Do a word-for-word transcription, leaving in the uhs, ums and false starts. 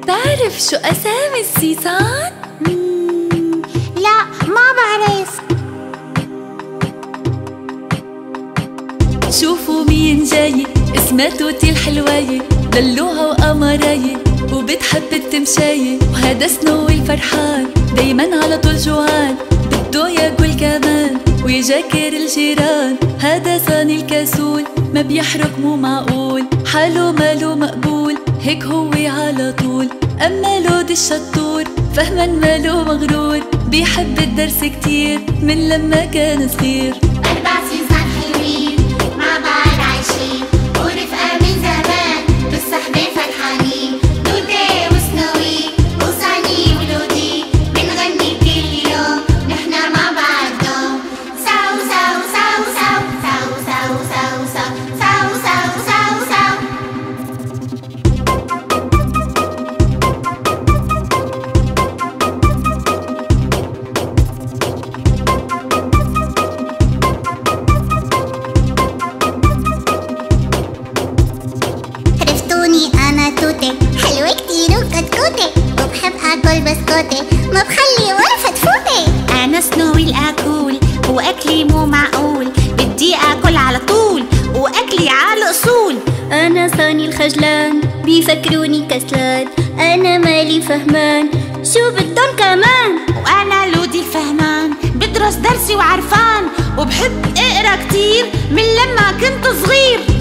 بتعرف شو أسامي السيسان؟ مم... لا ما بعرف. شوفوا مين جاي، اسمها توتي الحلواية، دلوها وقمراية وبتحب التمشاية. وهذا سنوي الفرحان دايما على طول جوعان، بده ياكل كمان ويجاكر الجيران. هذا صاني الكسول ما بيحرق مو معقول، حاله ماله مقبول هيك هو على طول. أما لود الشطور فهما ماله مغرور، بيحب الدرس كتير من لما كان صغير. أربع سيزان حلوين مع بعض عايشين، ورفقة من زمان بالصحبة فرحانين. دودة وسنوي وصاني ولودي بنغني كل يوم نحنا مع بعض دوم. ساو ساو ساو ساو ساو ساو ساو ساو ساو ساو ساو ساو. عرفتوني أنا توتي، حلوة كتير وكتكوتة، وبحب آكل بسكوتة ما بخلي ولا فتفوتة. أنا سنوي الأكول وأكلي مو معقول، بدي آكل على طول وأكلي على أصول. أنا صاني الخجلان بيفكروني كسلان، أنا مالي فهمان شو بدن كمان. وأنا لودي الفهمان بدرس درسي وعرفان، وبحب اقرا كتير من لما كنت صغير.